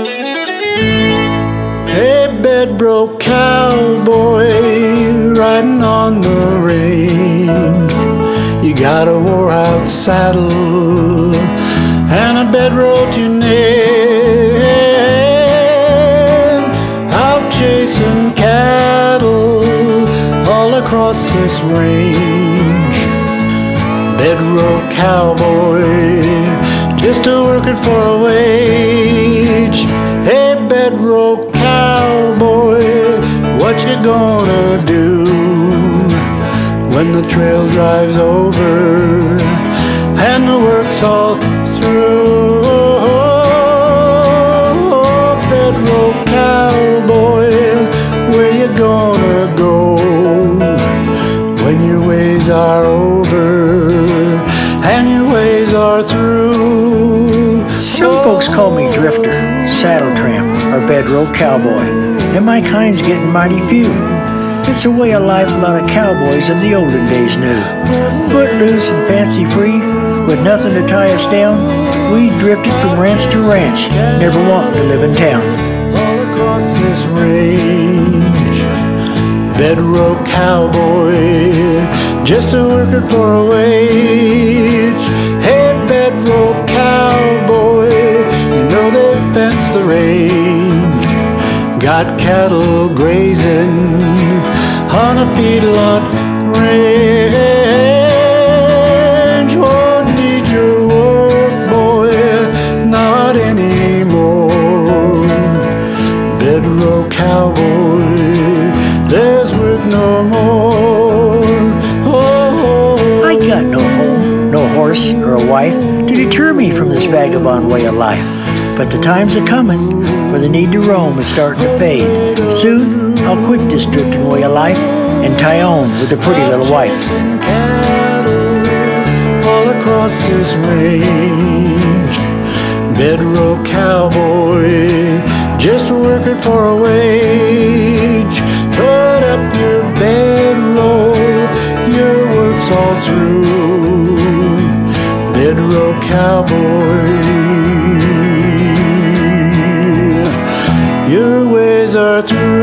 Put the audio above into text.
Hey, bed-broke cowboy, riding on the range. You got a wore-out saddle and a bedroll to nail. Out chasing cattle all across this range. Bedroll cowboy, just a working for a wage. Hey, bedroll cowboy, what you gonna do when the trail drives over and the work's all through? Oh, bedroll cowboy, where you gonna go when your ways are over and your ways are through? Some folks call me drifter, saddle tramp, or bedroll cowboy, and my kind's getting mighty few. It's a way of life a lot of cowboys of the olden days knew. Footloose and fancy free, with nothing to tie us down, we drifted from ranch to ranch, never wanting to live in town. All across this range, bedroll cowboy, just a working for a wage. Hey, bedroll cowboy, you know they fence the range. Got cattle grazing on a feedlot range. Won't need your work, boy, not anymore. Bedroll cowboy, there's work no more. Oh, I got no home, no horse, or a wife to deter me from this vagabond way of life. But the time's a-comin', for the need to roam is starting to fade. Soon, I'll quit this drifting way of life and tie on with a pretty little wife. All across this range, bedroll cowboy, just working for a wage. Put up your bedroll, your work's all through. Bedroll cowboy, your ways are through.